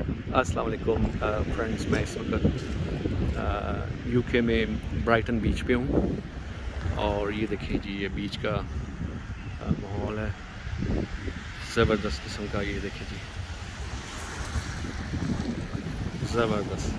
अस्सलाम वालेकुम फ्रेंड्स, मैं इस वक्त यूके में ब्राइटन बीच पे हूँ और ये देखिए जी, ये बीच का माहौल है ज़बरदस्त किस्म का। ये देखिए जी, ज़बरदस्त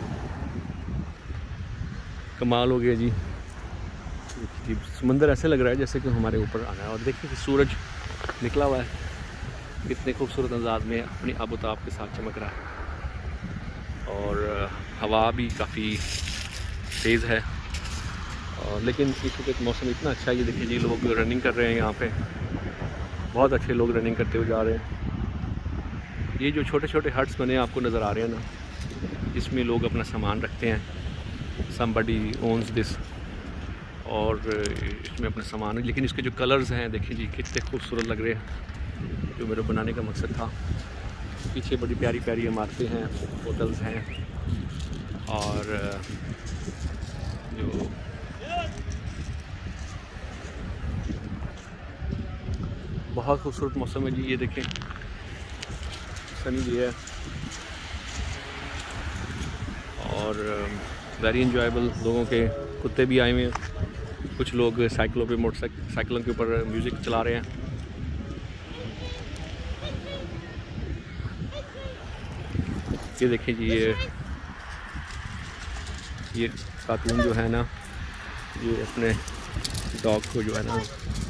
कमाल हो गया जी। देखिए जी, समंदर ऐसे लग रहा है जैसे कि हमारे ऊपर आना है। और देखिए कि सूरज निकला हुआ है, कितने खूबसूरत अंदाज में अपनी आबोताब के साथ चमक रहा है। और हवा भी काफ़ी तेज़ है। और लेकिन इस वक्त मौसम इतना अच्छा है। ये देखिए जी, लोग रनिंग कर रहे हैं यहाँ पे, बहुत अच्छे लोग रनिंग करते हुए जा रहे हैं। ये जो छोटे छोटे हट्स बने आपको नज़र आ रहे हैं ना, इसमें लोग अपना सामान रखते हैं। समबडी ओन्स दिस, और इसमें अपना सामान है। लेकिन इसके जो कलर्स हैं देखिए जी, कितने खूबसूरत लग रहे हैं, जो मेरे बनाने का मकसद था। पीछे बड़ी प्यारी प्यारी इमारतें हैं, होटल्स हैं, और जो बहुत खूबसूरत मौसम है जी। ये देखें, सनी भी है और वेरी इंजॉयबल। लोगों के कुत्ते भी आए हुए हैं, कुछ लोग साइकिलों पे, मोटरसाइकिलों के ऊपर म्यूज़िक चला रहे हैं। ये देखिए जी, ये खातून जो है ना, ये अपने डॉग को जो है ना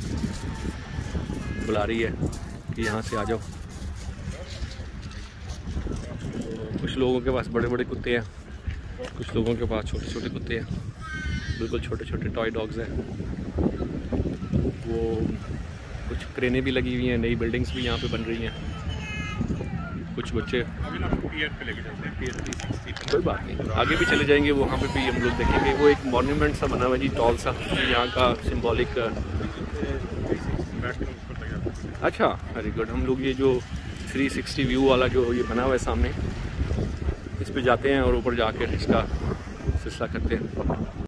बुला रही है कि यहाँ से आ जाओ। कुछ लोगों के पास बड़े बड़े कुत्ते हैं, कुछ लोगों के पास छोटे छोटे कुत्ते हैं, बिल्कुल छोटे छोटे टॉय डॉग्स हैं। वो कुछ क्रेनें भी लगी हुई हैं, नई बिल्डिंग्स भी यहाँ पे बन रही हैं। कुछ बच्चे पियर पे लेके चलते हैं, पियर 360। कोई बात नहीं, आगे भी चले जाएंगे, वहाँ पे भी हम लोग देखेंगे। वो एक मॉन्यूमेंट सा बना हुआ है जी, टॉल सा, यहाँ का सिंबॉलिक। अच्छा, वेरी गुड। हम लोग ये जो 360 व्यू वाला जो ये बना हुआ है सामने, इस पे जाते हैं और ऊपर जाकर इसका सिलसिला करते हैं।